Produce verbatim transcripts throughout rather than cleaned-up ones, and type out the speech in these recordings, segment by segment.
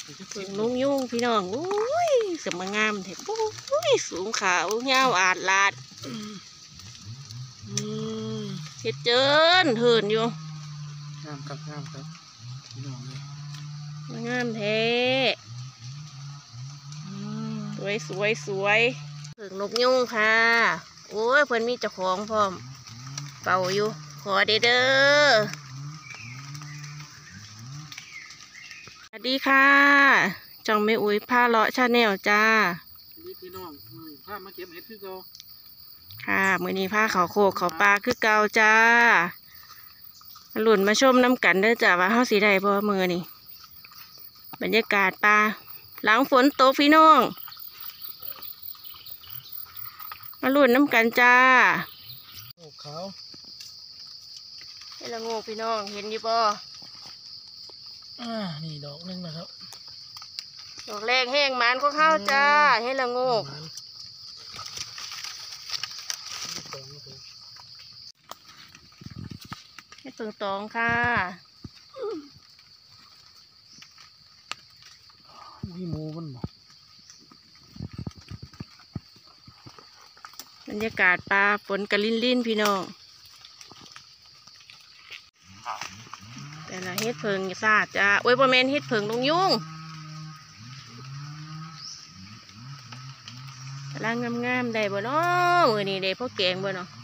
เพิ่งลุงยุ่งพี่น้องอุ้ยสมงามเถอะอุ้ยสูงขาวยาวอาดลาดเฮ็ดเจินเถินอยู่งามครับงามครับพี่น้องเลยงามแท้สวยสวยสวยเพิ่งนกยุ่งค่ะโอ้ยเพิ่นมีเจ้าของพร้อมเป่าอยู่ขอเด้อเด้อสวัสดีค่ะจ่องแม่อุ้ยผ้าเลาะชาแนลจ้าสวัสดีพี่น้องมือผ้ามาเก็บเห็ดคือเก่าค่ะมื้อนี้ผ้าเขาโคกเขาปลาคือเก่าจ้าหลุ่นมาชมน้ำกันเด้อจ้าว่าเฮาสิได้บ่มื้อนี้บรรยากาศปลาหลังฝนตกพี่น้องมาหลุ่นน้ำกันจ้าโอ้ขาวเฮ็ดละโงกพี่น้องเห็นอยู่บ่อ่านี่ดอกนึงนะครับดอกแรกแห้งมันของเฮาจ้าเฮ็ดละโงกเฮ็ดเปิงตองค่ะอุ้ยหมูมันบ่บรรยากาศปลาฝนกะลิ่นลิ่นพี่น้องแต่ละเฮ็ดเพิงซาดจ้าโอ้ยบ่แม่นเฮ็ดเพิงลงยุ่งกำลังงามๆได้บ่เนาะมื้อนี้ได้พ่อแกงบ่เนาะ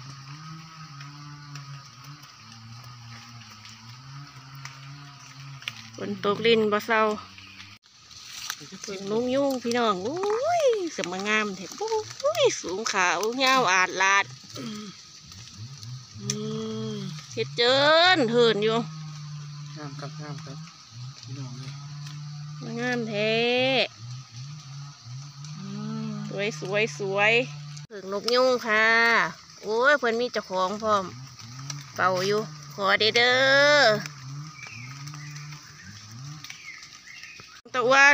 ฝนตกลิ่นบ่เซาเพิงลงยุ่งพี่น้องอุ้ยสมงามแท้อุ้ยสูงขาวยาวอาดลาดเฮ็ดเจินเถินอยู่งามครับงามครับพี่น้องเลยงามแท้สวยสวยสวยเพิ่งนกยุ่งค่ะโอ้ยเพิ่นมีเจ้าของพร้อมเป่าอยู่ขอเด้อเด้อตะวัน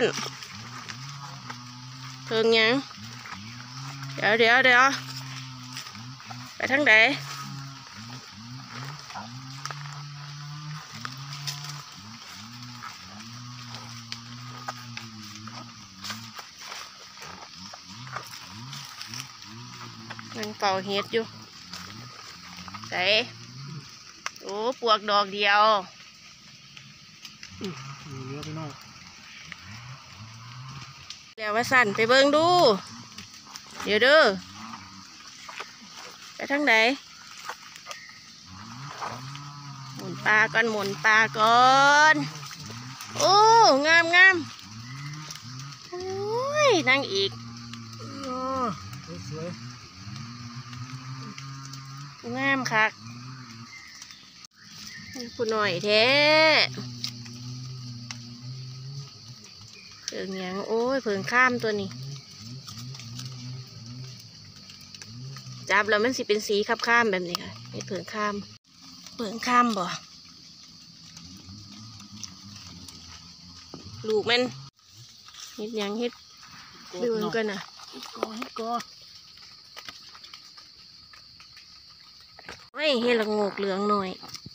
เพิ่งยังเดี๋ยวเดี๋ยวเดี๋ยวไปทางไหนมันเป่าเห็ดอยู่ใส่โอ้ปวกดอกเดียวมีเยอะพี่น้องแล้วว่าสั่นไปเบิ่งดูเดี๋ยวเด้อไปทางไหนหมุนปลาก่อนหมุนปลาก่อนโอ้งามงามโอ้ยนั่งอีกสวยงามคักผู้หน่อยแท้เพิ่งยังโอ้ยเพิ่งข้ามตัวนี้จับแล้วมันสิเป็นสีขับข้ามแบบนี้ค่ะนี่เพิ่งข้ามเพิ่งข้ามบ่ลูกมันเฮ็ดยังเฮ็ดดูกันนะเฮ็ดกอเฮ็ดกอไม่เฮ็ดละโงกเหลืองหน่อย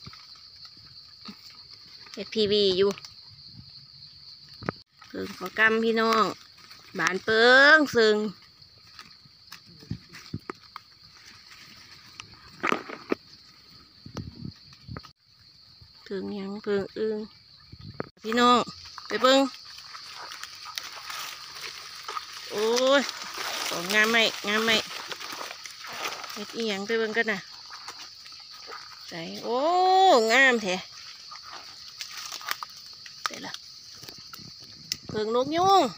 เฮ็ดพีวีอยู่เพิ่งขอกำพี่น้องบานเปิ้งซึ่งถึงยังเพิ่งอึ้งพี่น้องไปเบิ้งโอ้ยของงามไหมงามไหมเฮ็ดอีหยังไปเบิ้งกันนะใส่โอ้งามแท้เสร็จละเพิ่งนกยุง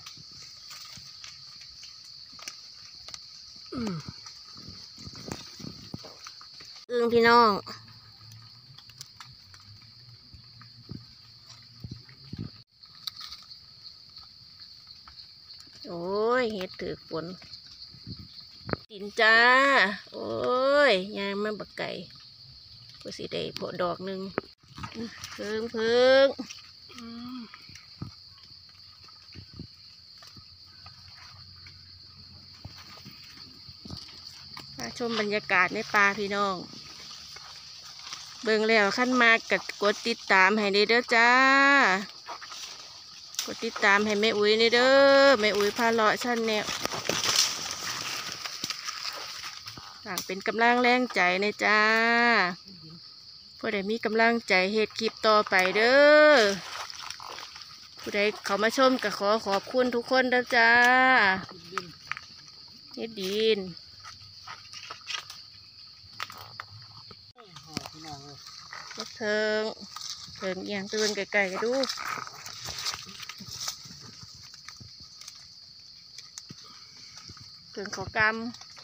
อึ้งพี่น้องโอ้ยเฮ็ดถือฝนดินจ้าโอ้ยยางมาบักไก่ก็สิได้พอดอกหนึ่งเพิ่งเพิ่งมาชมบรรยากาศในป่าพี่น้องเบิ่งแล้วขั้นมากกดติดตามให้ได้เด้อจ้ากดติดตามให้แม่อุ้ยนี่เด้อแม่อุ้ยพาเลาะชั้นแนวต่างเป็นกำลังแรงใจในจ้าเพื่อได้มีกำลังใจเฮ็ดคลิปต่อไปเด้อผู้ใดเขามาชมก็ขอขอบคุณทุกคนเด้อจ้าเฮ็ดดินมะเทิงเทิงเอียงตื่นไกลๆกันดูเทิงขอกำ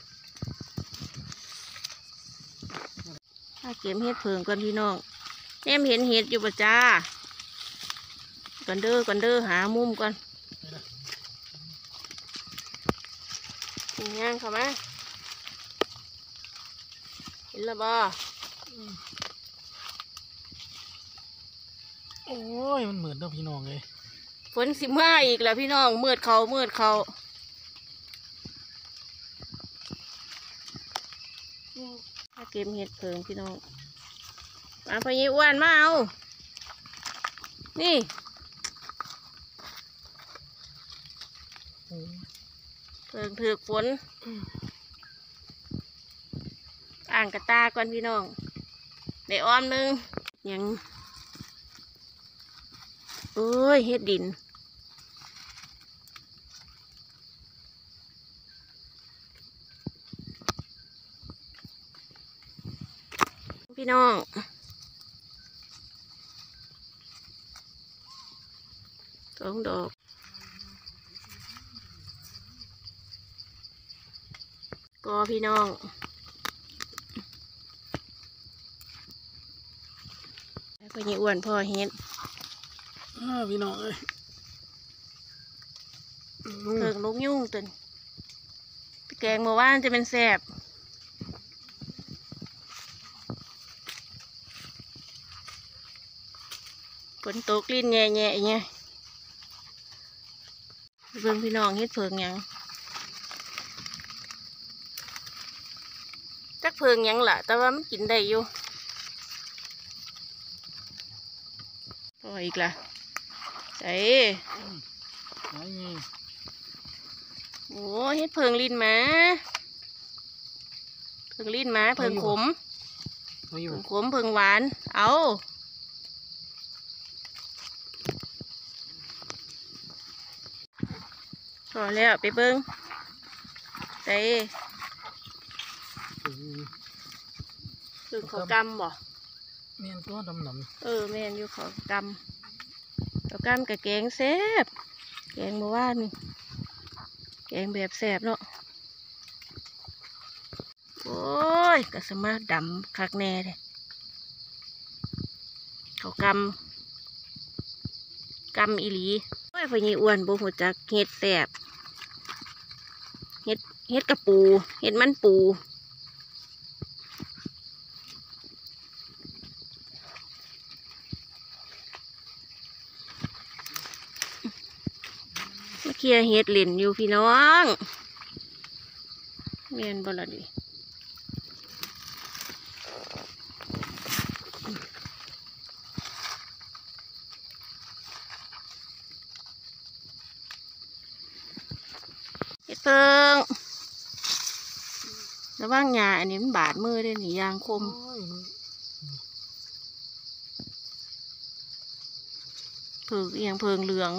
ถ้าเก็บเห็ดเพิงก่อนพี่น้องแนมเห็นเห็ดอยู่ป่ะจ้าก่อนเด้อก่อนเด้อหามุมก่อนย่างเข้ามาเห็นแล้วบ่โอ้ยมันเหมือนเด้อพี่น้องเลยฝนสิมาอีกแล้วพี่น้องมืดเขามืดเขาถ้าเก็บเห็ดเพิงพี่น้องมาพญอ้วนมาเอานี่เพิงถือกฝนอ่างกระตาก่อนพี่น้องได้อ้อมหนึงยังโอ้ยเฮ็ดดินพี่น้องสองดอกก็พี่น้องแล้วก็ยี่อ้วนพ่อเฮ็ดพี่น้องเอ้ยเพิงลูกยุ่งตุนแกงเมื่อวานจะเป็นแสบฝนตกลิ้นแง่ๆเนี่ยเบิ่งพี่น้องเฮ็ดเพิงหยังจักเพิงหยังล่ะแต่ว่ามันกินได้อยู่พออีกล่ะใส่ไหนไงโอ้เฮ็ดเพิงลิ้นหมาเพิงลิ้นหมาเพิงขมเอาอยู่เพิงขมเพิงหวานเอาพอแล้วไปเบิ่งใส่คือเขากำบ่เมียนตัวดำหนเออแม่นอยู่เขากำเขากำกับแกงแซ่บแกงเมื่อวานนี่แกงแบบแซ่บเนาะโอ้ยกะสมาดำคักแน่เลยเขากำกำอีหลีโอ้ยพญอ้วนบ่หัวจักเฮ็ดแซ่บเฮ็ดเฮ็ดกระปูเฮ็ดมันปูมาเคลียร์เฮ็ดเล่นอยู่พี่น้องเมียนบ่ละดิเฮ็ดเพิงระว่างหญ้าอันนี้มันบาดมือได้หนิยางคมโอ้ยมันเพิงเอียงเพิงเหลือง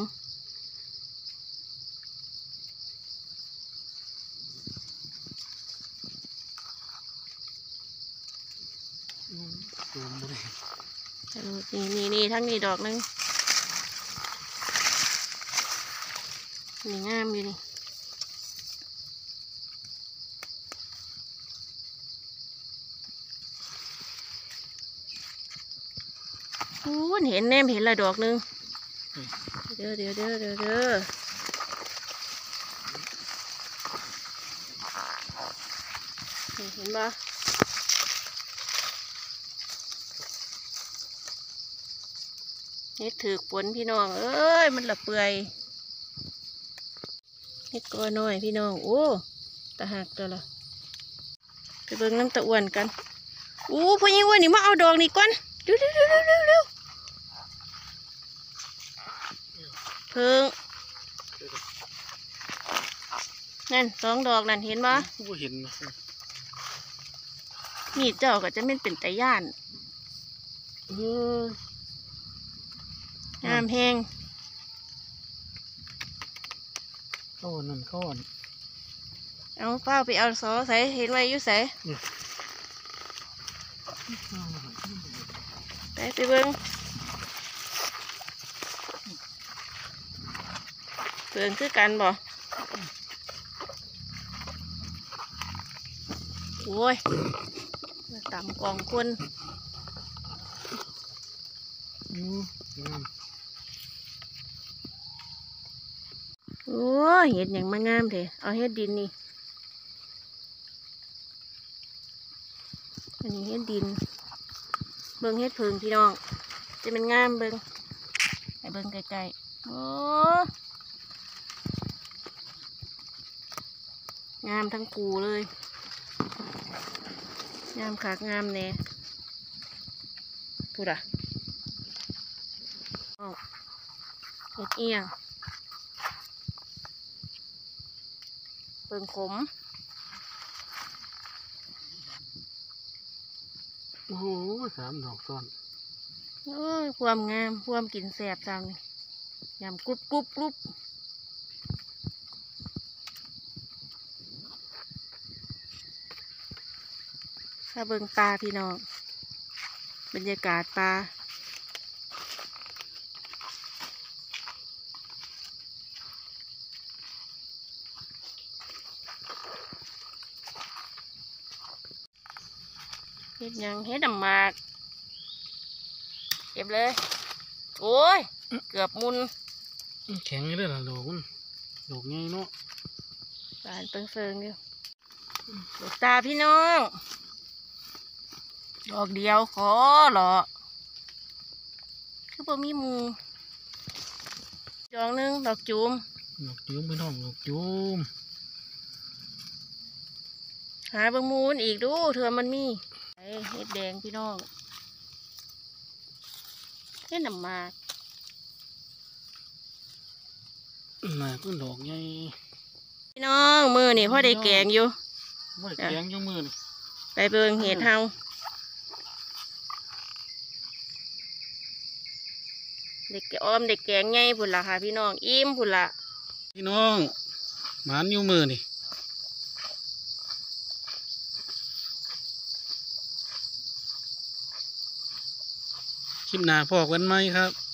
ตูมบ่ได้เออนี่นี่นี่ทั้งนี้ดอกหนึงนี่งามอยู่นี่โอ้ยเห็นแนมเห็นละดอกหนึงเดี๋ยวเดี๋ยวเดี๋ยวเดี๋ยวเดี๋ยวนี่เห็นปะเฮ็ดถือกฝนพี่น้องเอ้ยมันละเปื่อยเฮ็ดก้อน้อยพี่น้องโอ้ตาหักตัวละไปเบิ่งน้ำตะอ้วนกันโอ้พ่อยิ่งอ้วนนี่มาเอาดอกนี่ก่อนเร็วเร็วเร็วเร็วเร็วเพิ่งนั่นสองดอกนั่นเห็นบ่บ่เห็นนะมีดเจ้าก็จะไม่เป็นตะย่านเอองามแห้งเข้านั่นเข้าอันเอาเป้าไปเอาซอใส่เห็นไว้อยู่ใส่ไปไปเบิ้งเบิ่งคือกันบ่โอ้ยมาต่ำกองคนอืมงามโอ้ยเห็ดอย่างมางามเถอะเอาเห็ดดินนี่อันนี้เห็ดดินเบิ่งเห็ดเพิงพี่น้องจะเป็นงามเบิ่งไปเบิ่งไกลๆโอ้งามทั้งกูเลยงามขากงามแน่พูดอ่ะอ้าวเห็ดเอียงเบิ่งขมโอ้โหสามดอกซ้อนโอ้ยความงามความกินแสบจังนี่ยำกรุบกรุบกรุบถ้าเบิ่งปลาพี่น้องบรรยากาศปลาเฮ็ดหยังเฮ็ดน้ำหมากเก็บเลยโอ้ยเกือบมุนแข็งเลยล่ะดอกมันดอกใหญ่เนาะบานเปิงเฟิงอยู่ดอกตาพี่น้องดอกเดียวขอหรอคือบ่มีหมูดอกหนึงดอกจูมดอกจุ้มพี่น้องดอกจุ้มหาเบิ่งหมูมันอีกดูเถื่อมันมีไอ้เห็ดแดงพี่น้องเห็ดน้ำหมากน่าก็ดอกใหญ่พี่น้องมือนี่พ่อได้แกงอยู่บ่ได้แข็งจังมือนี่ไปเบิ่งเห็ดเฮาเด็กอ้อมเด็กแกงไงพุ่นละค่ะพี่น้องอิ่มพุ่นละพี่น้องหมานอยู่มือนี่คลิปหน้าพอกันไหมครับ